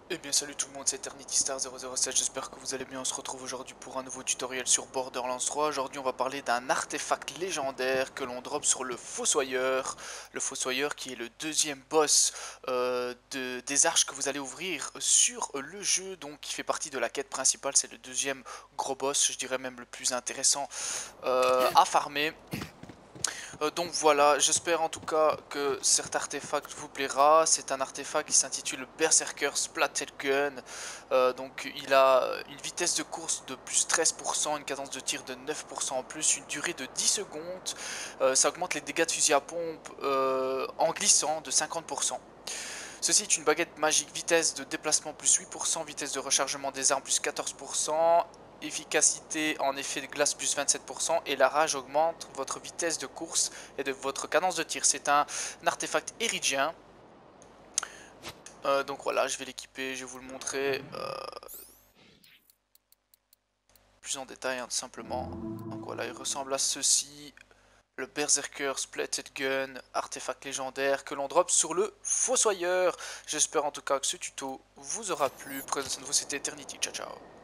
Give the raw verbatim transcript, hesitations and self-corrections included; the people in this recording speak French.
Eh bien salut tout le monde, c'est Eternity Star zéro zéro sept, j'espère que vous allez bien. On se retrouve aujourd'hui pour un nouveau tutoriel sur Borderlands trois. Aujourd'hui on va parler d'un artefact légendaire que l'on drop sur le Fossoyeur. Le Fossoyeur qui est le deuxième boss euh, de, des arches que vous allez ouvrir sur le jeu, donc qui fait partie de la quête principale. C'est le deuxième gros boss, je dirais même le plus intéressant euh, à farmer. Euh, donc voilà, j'espère en tout cas que cet artefact vous plaira. C'est un artefact qui s'intitule Berserker Splatted Gun. Euh, donc il a une vitesse de course de plus treize pour cent, une cadence de tir de neuf pour cent en plus, une durée de dix secondes. Euh, ça augmente les dégâts de fusil à pompe euh, en glissant de cinquante pour cent. Ceci est une baguette magique, vitesse de déplacement plus huit pour cent, vitesse de rechargement des armes plus quatorze pour cent, efficacité en effet de glace plus vingt-sept pour cent et la rage augmente votre vitesse de course et de votre cadence de tir. C'est un, un artefact éridien. Euh, donc voilà, je vais l'équiper, je vais vous le montrer euh, plus en détail, hein, tout simplement. Donc voilà, il ressemble à ceci. Le Berserker Splatted Gun, artefact légendaire que l'on drop sur le Fossoyeur. J'espère en tout cas que ce tuto vous aura plu. Prenez soin de vous, c'était Eternity. Ciao ciao.